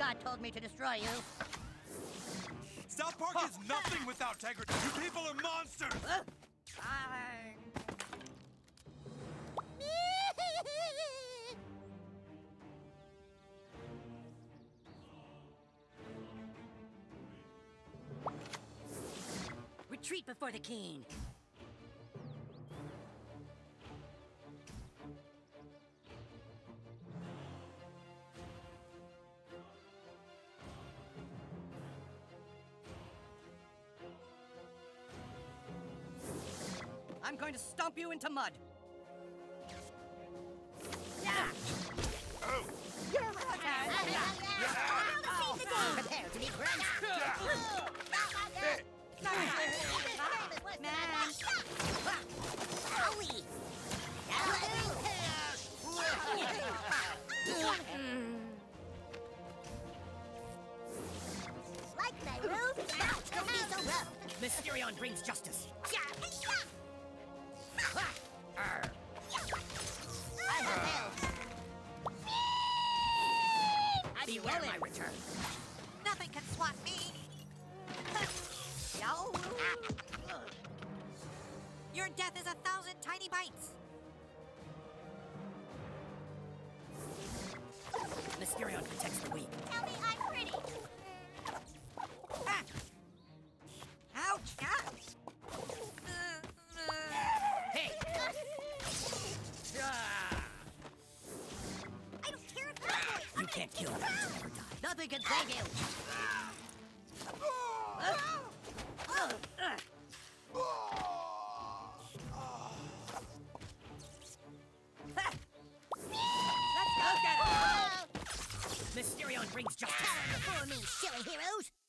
God told me to destroy you. South Park is nothing without integrity. You people are monsters! Retreat before the king. I'm going to stomp you into mud. Yeah! Oh! You're right! Prepare to be crunched! Hey! Man! Owie! Like my room? Don't be so rough! Mysterion brings justice. I have help. Beware my return. Nothing can swat me. Yo. Your death is 1,000 tiny bites. Mysterion protects the weak. Tell me I'm pretty. Ouch! Hey! I don't care if you're You can't kill him. You'll never die. Nothing can save you. Let's go get him! Mysterion brings justice. Before me, silly heroes.